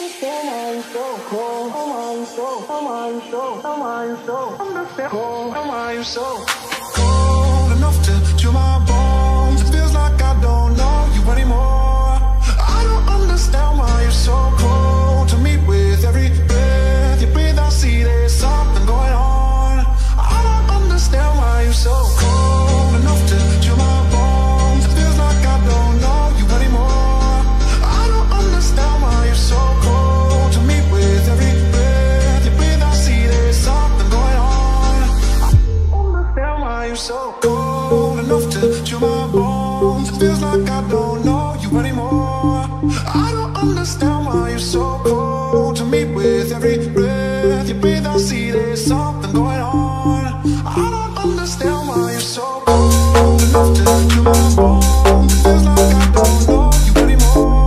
cold enough to chill my bones. It feels like I don't know you anymore. I don't understand why you're so cold to me. With every breath you breathe, I see there's something going on. I don't understand why you're so cold enough to chill my bones. It feels like I don't know you anymore. I don't understand why you're so cold to me. With every breath you breathe, I see there's something going on. I don't understand why you're so cold enough to chill my bones. It feels like I don't know you anymore. I don't understand why you're so cold to me. With every breath you breathe, I see there's something going on. I don't understand why you're so cold enough to chill my bones. It feels like I don't know you anymore.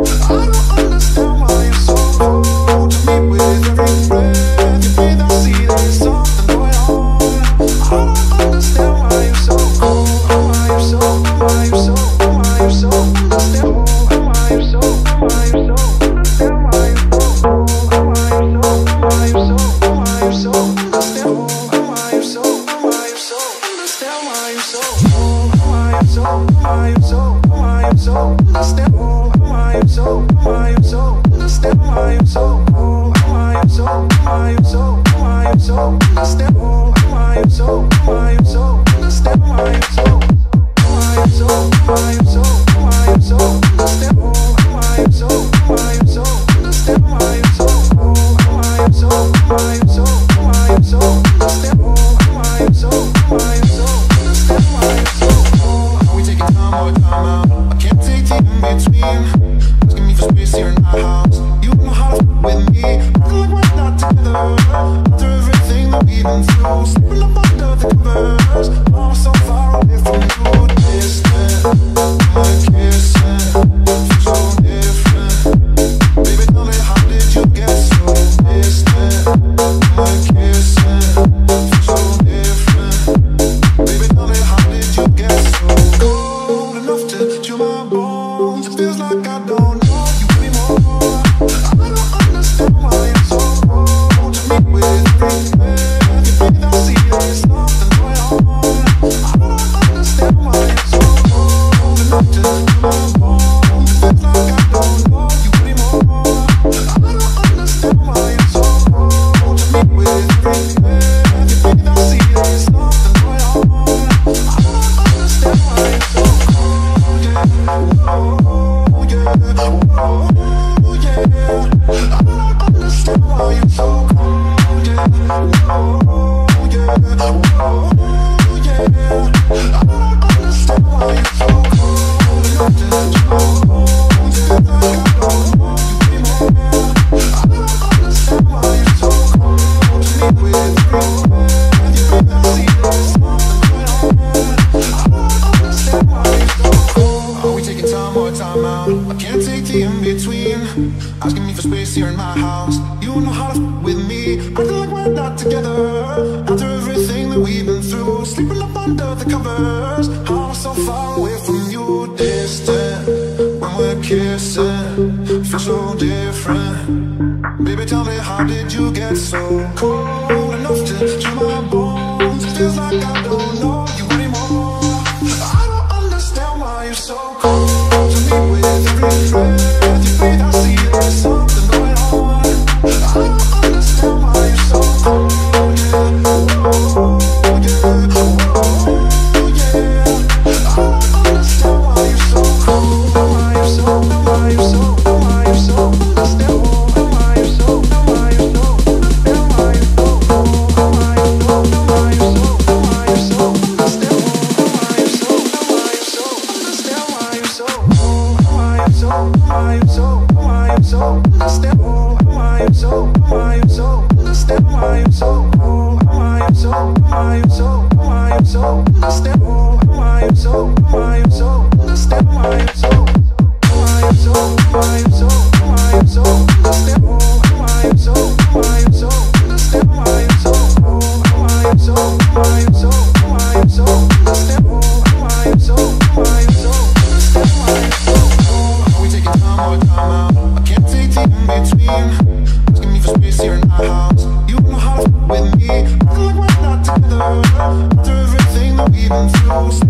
I don't understand why you're so cold to me. With every breath you breathe, I see there's something going on. I don't understand why you're so cold. Why you're so, why you're so, why you're so understand. Why you're so, why you're so understand. Why you're so cold. Why you're so, why you're so, why you're so understand. Why you're so, why you're so understand. Why you're so cold. Why you're so, why you're so, why you're so understand. Why you're so, why you're so understand. Why you're so cold. Why you're so, why you're so, why you're so understand. Why you're so, why you're so understand. Why you're so, why you're so, why you're so, why you're so understand. Why you're so, why you're so understand. Why you're so cold. Why you're so, why you're so, why you're so understand. Why you're so, why you're so understand. Why you're so cold. Are we taking time or time out? I can't take the in between. Asking me for space here in my house. You know how to f with me. Acting like we're not together. After everything that we've been through, sleeping up under the covers. Oh, so far away from you, distant. My kissing feels so different. Baby, tell me, how did you get so distant? My kissing feels so different. Baby, tell me, how did you get so cold enough to chill my bones? It feels like I don't know you anymore. I don't understand why you're so cold to me. With every breath you breathe, I see there's something going on. I don't understand why you're so cold enough to chill my bones. It feels like I don't know you anymore. I don't understand why you're so cold to me. With every breath you breathe, I see there's something going on. I don't understand why you're so cold, yeah. Oh, yeah. Oh, yeah. I don't understand why you're so cold, yeah. Oh, yeah. Oh, yeah. I don't understand why you're so cold enough to chill my bones. It feels like I don't know you anymore. I don't understand why you're so cold to me. With every breath you breathe, I see there's something going on. I don't understand why you're so cold. Are we taking time or time out? I can't take the in between. Asking me for space here in my house. You know how to f with me. Acting like we're not together. After everything that we've been through, sleeping up under the covers. I'm so far away from you, distant. When we're kissing, feel so different. Baby, tell me, how did you get so cold enough to chill my bones? It feels like I don't know you anymore. I don't understand why you're so cold to me. With every breath you breathe, I see there's something going on. I don't understand why you're so cold, yeah. Oh, yeah. Oh, yeah. I don't understand why you're so cold. Why you're so, why you're so, why you're so understand. Why you're so, why you're so understand. Why you're so cold. Why you're so, why you're so, why you're so understand. close.